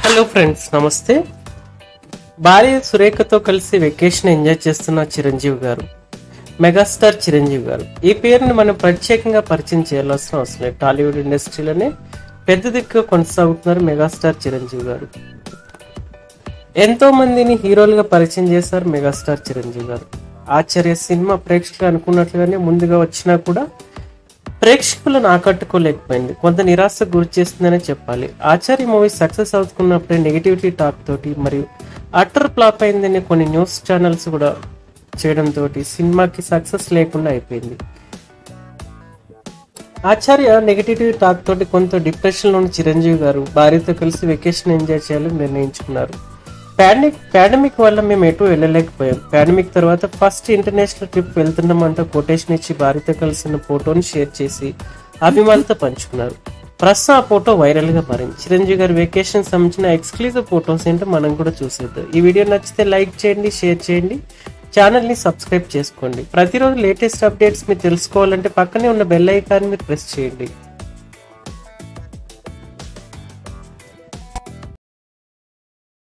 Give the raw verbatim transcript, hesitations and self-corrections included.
Hello friends, నమస్తే. భార్య సురేఖతో కలిసి వెకేషన్ ఎంజాయ్ చేస్తున్న చిరంజీవి గారు, మెగాస్టార్ చిరంజీవి గారు. ఈ పేరుని మనం ప్రత్యేకంగా పరిచయం చేయాల్సిన అవసరం లేదు. టాలీవుడ్ ఇండస్ట్రీలోనే పెద్ద దిక్కుగా కొనసాగుతున్నారు మెగాస్టార్ చిరంజీవి గారు. ఎంతో మందిని హీరోలుగా పరిచయం చేశారు మెగాస్టార్ చిరంజీవి గారు. ఆచార్య సినిమా ప్రేక్షకులు అనుకున్నట్లుగానే ముందుగా వచ్చినా కూడా ప్రేక్షకులను ఆకట్టుకోలేకపోయింది. కొంత నిరాశకు గురి చేస్తుందనే చెప్పాలి. ఆచార్య మూవీ సక్సెస్ అవుతున్నప్పుడే నెగిటివిటీ టాక్ తోటి మరియు అటర్ ఫ్లాప్ అయిందనే కొన్ని న్యూస్ ఛానల్స్ కూడా చేయడంతో సినిమాకి సక్సెస్ లేకుండా అయిపోయింది. ఆచార్య నెగిటివిటీ టాక్ తోటి కొంత డిప్రెషన్ లోని చిరంజీవి గారు భార్యతో కలిసి వెకేషన్ ఎంజాయ్ చేయాలని నిర్ణయించుకున్నారు. పాండమిక్ పాండమిక్ వల్ల మేము ఎటు వెళ్ళలేకపోయాం. పాండమిక్ తర్వాత ఫస్ట్ ఇంటర్నేషనల్ ట్రిప్ వెళ్తున్నామంటూ కొటేషన్ ఇచ్చి భార్యతో కలిసిన ఫోటోని షేర్ చేసి అభిమానులతో పంచుకున్నారు. ప్రస్తుతం ఆ ఫోటో వైరల్ గా మారింది. చిరంజీవి గారి వెకేషన్ సంబంధించిన ఎక్స్క్లూజివ్ ఫోటోస్ ఏంటో మనం కూడా చూసేద్దాం. ఈ వీడియో నచ్చితే లైక్ చేయండి, షేర్ చేయండి, ఛానల్ ని సబ్స్క్రైబ్ చేసుకోండి. ప్రతిరోజు లేటెస్ట్ అప్డేట్స్ మీరు తెలుసుకోవాలంటే పక్కనే ఉన్న బెల్ ఐకాన్ మీరు ప్రెస్ చేయండి.